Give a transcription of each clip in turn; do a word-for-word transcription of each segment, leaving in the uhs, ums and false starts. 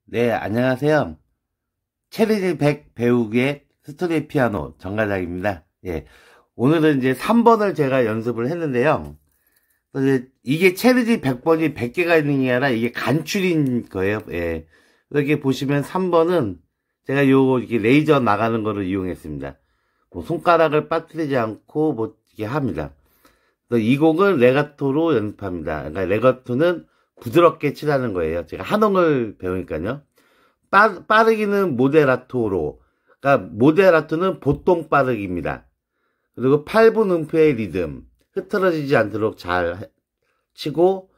네, 안녕하세요. 체리지 백 배우기의 스토리 피아노 정가장입니다. 예. 오늘은 이제 삼 번을 제가 연습을 했는데요. 이제 이게 체리지 백 번이 백 개가 있는 게 아니라 이게 간출인 거예요. 예. 이렇게 보시면 삼 번은 제가 요 이렇게 레이저 나가는 거를 이용했습니다. 뭐 손가락을 빠뜨리지 않고 뭐 이렇게 합니다. 그래서 이 곡을 레가토로 연습합니다. 그러니까 레가토는 부드럽게 치라는 거예요. 제가 한홍을 배우니까요. 빠, 빠르기는 모데라토로. 그러니까 모데라토는 보통 빠르기입니다. 그리고 팔 분 음표의 리듬. 흐트러지지 않도록 잘 치고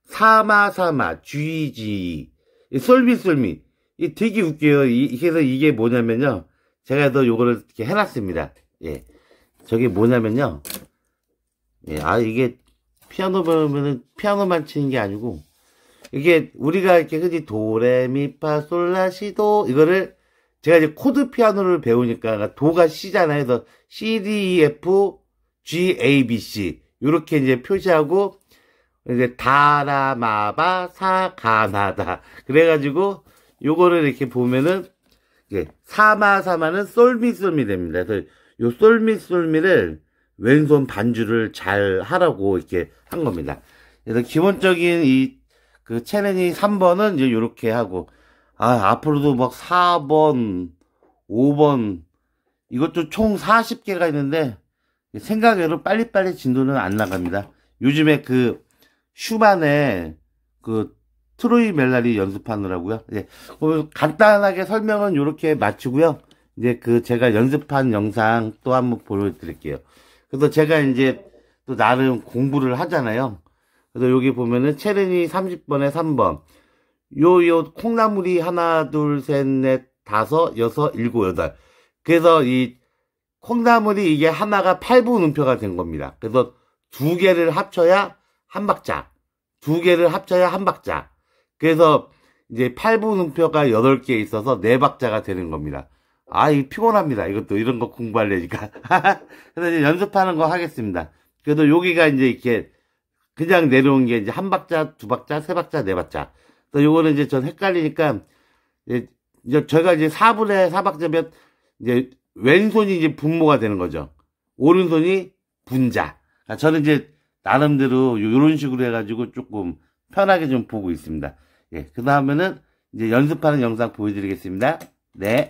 사마사마 쥐지 솔미솔미 이 되게 웃겨요. 이, 그래서 이게 뭐냐면요. 제가 더 요거를 이렇게 해놨습니다. 예. 저게 뭐냐면요. 예. 아 이게 피아노 배우면은 피아노만 치는 게 아니고 이게 우리가 이렇게 흔히 도레미파솔라시도 이거를 제가 이제 코드 피아노를 배우니까 그러니까 도가 C잖아요. 그래서 C, D, E, F, G, A, B, C 이렇게 이제 표시하고 이제 다라마바 사가나다 그래가지고 요거를 이렇게 보면은 이게 사마사마는 솔미솔미 됩니다. 그래서 요 솔미솔미를 왼손 반주를 잘 하라고 이렇게 한 겁니다. 그래서 기본적인 이 그 체레니 삼 번은 이제 요렇게 하고 아 앞으로도 막 사 번 오 번 이것도 총 사십 개가 있는데 생각외로 빨리빨리 진도는 안 나갑니다. 요즘에 그 슈만의 그 트로이 멜라리 연습하느라고요. 예. 간단하게 설명은 요렇게 마치고요. 이제 그 제가 연습한 영상 또 한번 보여드릴게요. 그래서 제가 이제 또 나름 공부를 하잖아요. 그래서 여기 보면은 체르니 삼십 번에 삼 번 요 요 콩나물이 하나 둘 셋 넷 다섯 여섯 일곱 여덟 그래서 이 콩나물이 이게 하나가 팔 분 음표가 된 겁니다. 그래서 두 개를 합쳐야 한 박자 두 개를 합쳐야 한 박자 그래서 이제 팔 분 음표가 여덟 개 있어서 네 박자가 되는 겁니다. 아 이거 피곤합니다. 이것도 이런 거 공부하려니까 그래서 이제 연습하는 거 하겠습니다. 그래도 여기가 이제 이렇게 그냥 내려온 게 이제 한 박자, 두 박자, 세 박자, 네 박자. 그래서 요거는 이제 전 헷갈리니까, 이제, 이제 저희가 이제 사 분의 사 박자면, 이제 왼손이 이제 분모가 되는 거죠. 오른손이 분자. 그러니까 저는 이제 나름대로 요런 식으로 해가지고 조금 편하게 좀 보고 있습니다. 예. 그 다음에는 이제 연습하는 영상 보여드리겠습니다. 네.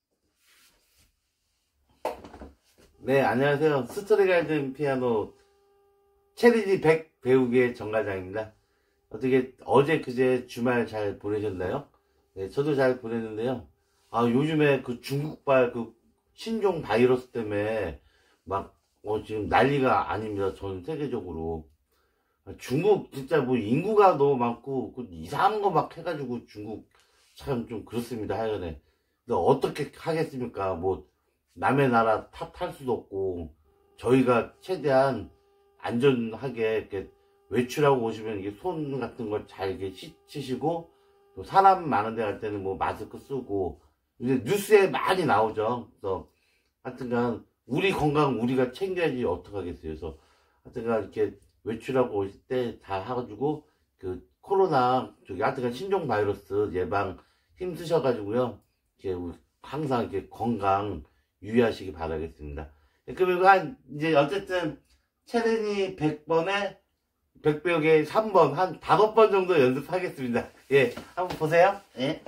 네, 안녕하세요. 스토리 가이드 피아노 체리지 백 배우기의 정가장입니다. 어떻게 어제 그제 주말 잘 보내셨나요? 네, 저도 잘 보냈는데요. 아 요즘에 그 중국발 그 신종 바이러스 때문에 막 어, 지금 난리가 아닙니다. 전 세계적으로 중국 진짜 뭐 인구가 너무 많고 그 이상한 거 막 해가지고 중국 참 좀 그렇습니다. 하여간에 근데 어떻게 하겠습니까? 뭐 남의 나라 탓할 수도 없고 저희가 최대한 안전하게 이렇게 외출하고 오시면 이게 손 같은 걸 잘 이렇게 씻으시고 또 사람 많은 데 갈 때는 뭐 마스크 쓰고 이제 뉴스에 많이 나오죠. 그래서 하여튼간 우리 건강 우리가 챙겨야지 어떡하겠어요. 그래서 하여튼간 이렇게 외출하고 오실 때 잘 해가지고 그 코로나 저기 하여튼간 신종 바이러스 예방 힘쓰셔가지고요. 이렇게 항상 이렇게 건강 유의하시기 바라겠습니다. 그리고 한 이제 어쨌든 체르니 백 번에 백 배우기의 삼 번, 한 다섯 번 정도 연습하겠습니다. 예, 한번 보세요. 예.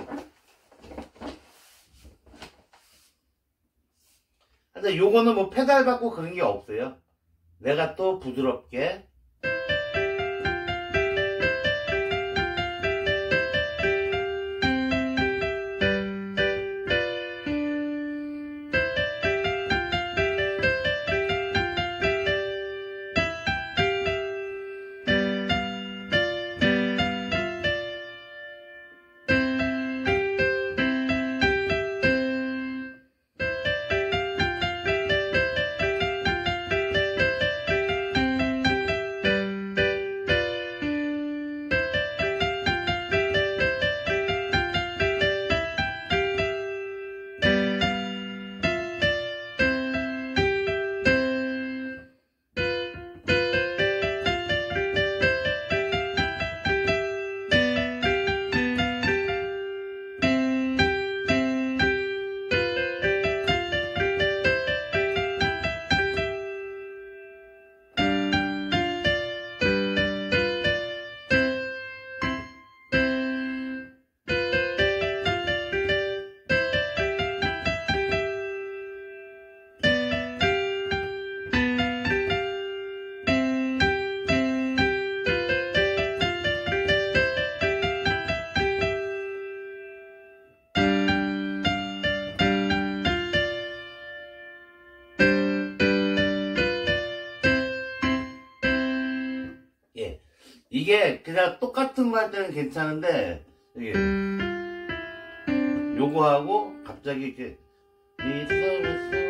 근데 요거는 뭐 페달 받고 그런 게 없어요. 내가 또 부드럽게. 이게 그냥 똑같은 거 할 때는 괜찮은데, 이게, 요거 하고, 갑자기 이렇게, 미소미소,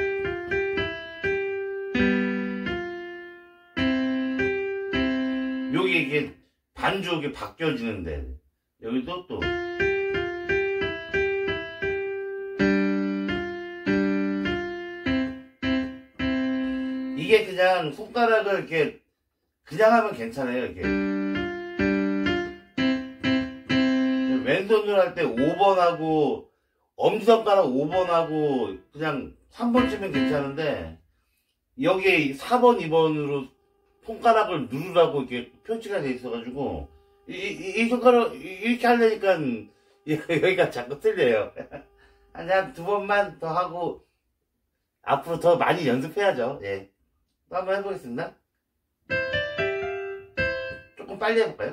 여기 이게 반주 이게 바뀌어지는데, 여기도 또, 이게 그냥 손가락을 이렇게 그냥 하면 괜찮아요. 이렇게 왼손으로 할 때 오 번하고 엄지손가락 오 번하고 그냥 삼 번 치면 괜찮은데, 여기에 사 번, 이 번으로 손가락을 누르라고 이렇게 표시가 돼 있어가지고 이, 이, 이 손가락 이렇게 하려니까 여기가 자꾸 틀려요. 한 두 번만 더 하고 앞으로 더 많이 연습해야죠. 예. 또 한번 해보겠습니다. 조금 빨리 해볼까요?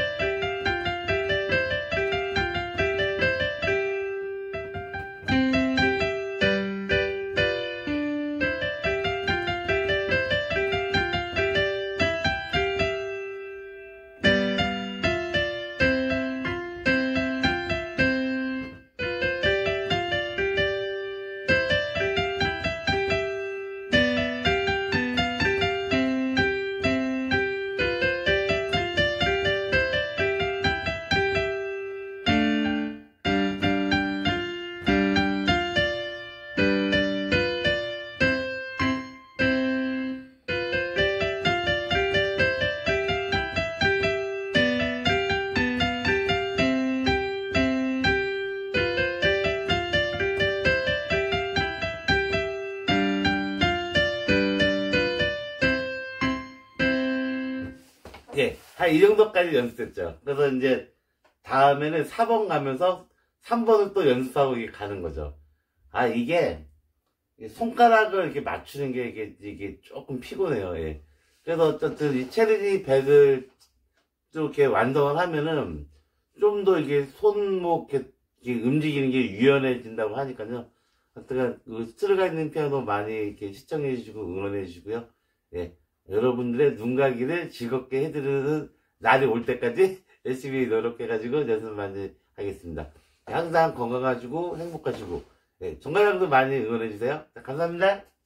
예, 한 이 정도까지 연습했죠. 그래서 이제 다음에는 사 번 가면서 삼 번을 또 연습하고 이게 가는 거죠. 아, 이게 손가락을 이렇게 맞추는 게 이게, 이게 조금 피곤해요. 예. 그래서 어쨌든 이 체르니 백을 좀 이렇게 완성을 하면은 좀 더 이게 손목 이렇게, 이렇게 움직이는 게 유연해진다고 하니까요. 하여튼 그 스트루가 있는 피아노 많이 이렇게 시청해 주시고 응원해 주시고요. 예. 여러분들의 눈가기를 즐겁게 해드리는 날이 올 때까지 열심히 노력해가지고 연습 많이 하겠습니다. 항상 건강하시고 행복하시고, 예, 정가장도 많이 응원해주세요. 감사합니다.